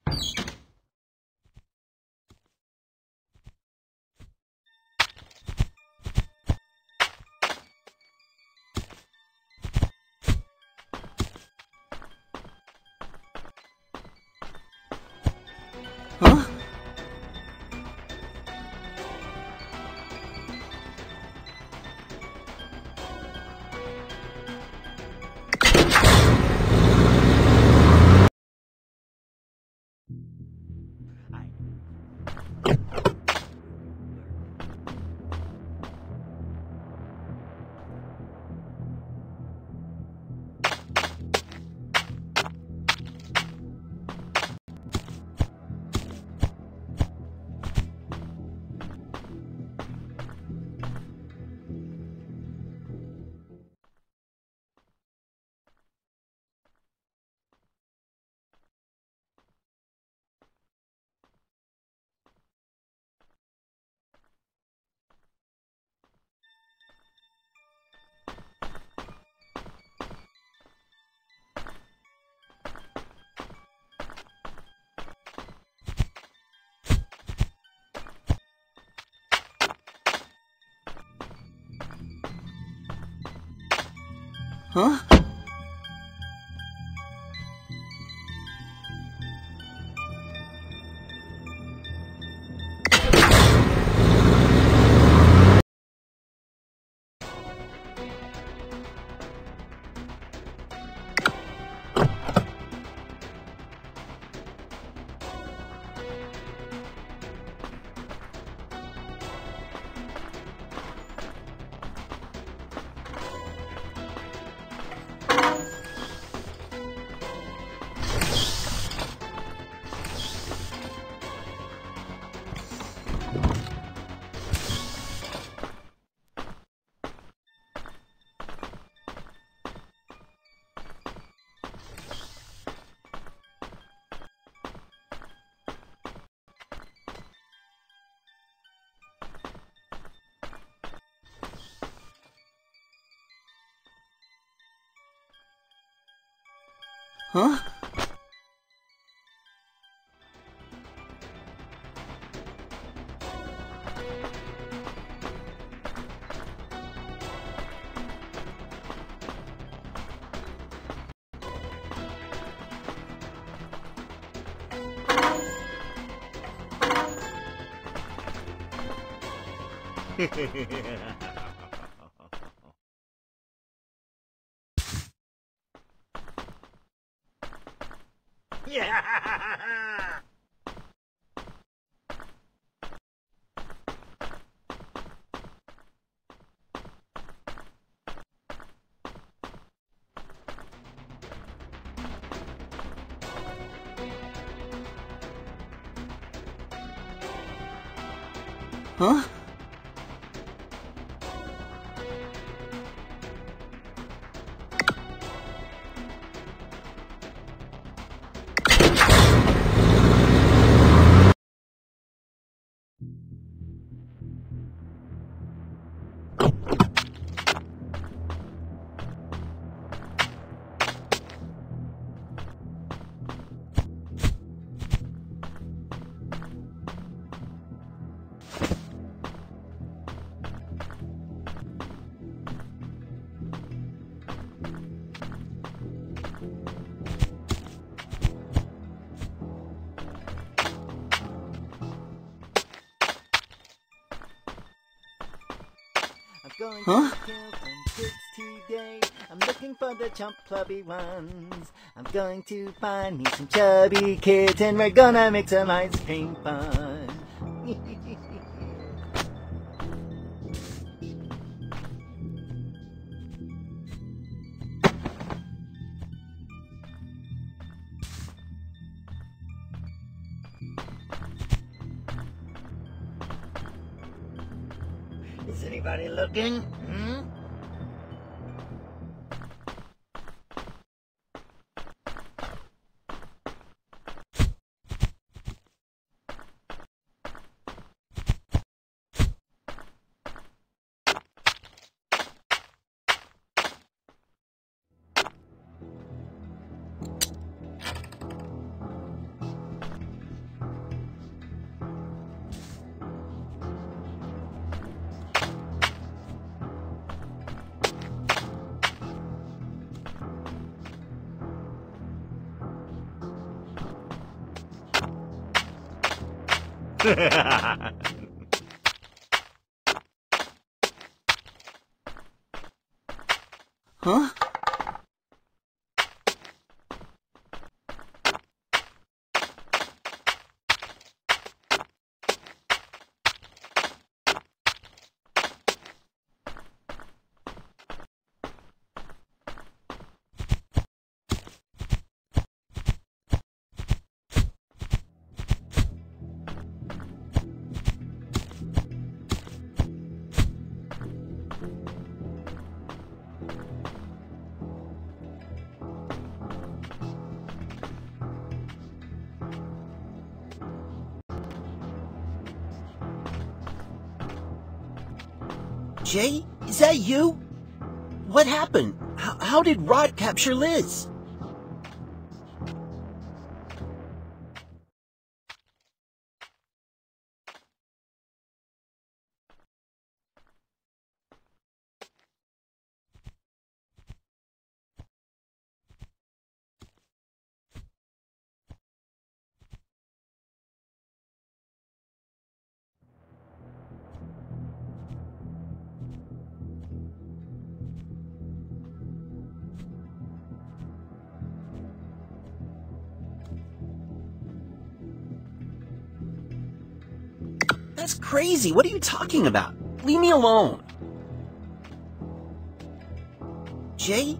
Huh? Huh? Huh? Yeah. Huh? Going Huh? to kill some kids today. I'm looking for the chump clubby ones. I'm going to find me some chubby kids and we're gonna make some ice cream fun. Is anybody looking? Hmm? Huh? Jay, is that you? What happened? How did Rod capture Liz? That's crazy. What are you talking about? Leave me alone. Jay?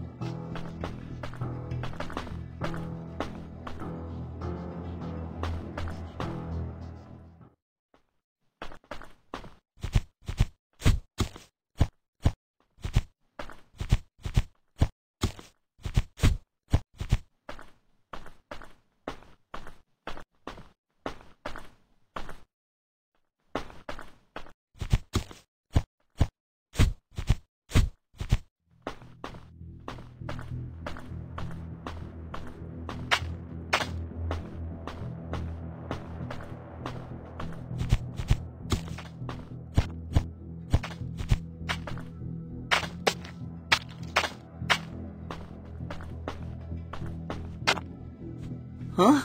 Huh?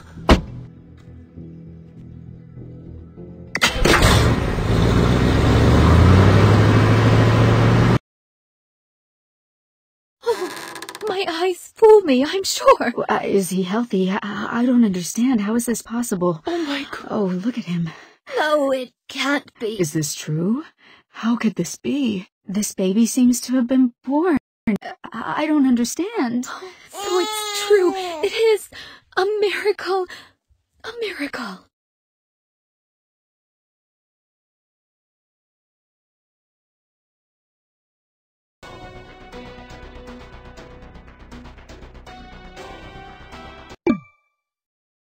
My eyes fool me, I'm sure. Is he healthy? I don't understand. How is this possible? Oh my God. Oh, look at him. No, it can't be. Is this true? How could this be? This baby seems to have been born. I don't understand. So it's true. It is a miracle. A miracle.